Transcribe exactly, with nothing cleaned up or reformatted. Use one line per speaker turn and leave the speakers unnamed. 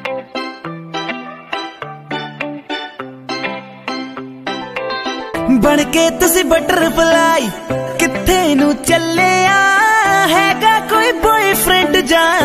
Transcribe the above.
बन के तुसी बटरफ्लाई किथे नू चले आ, हैगा कोई बॉयफ्रेंड जा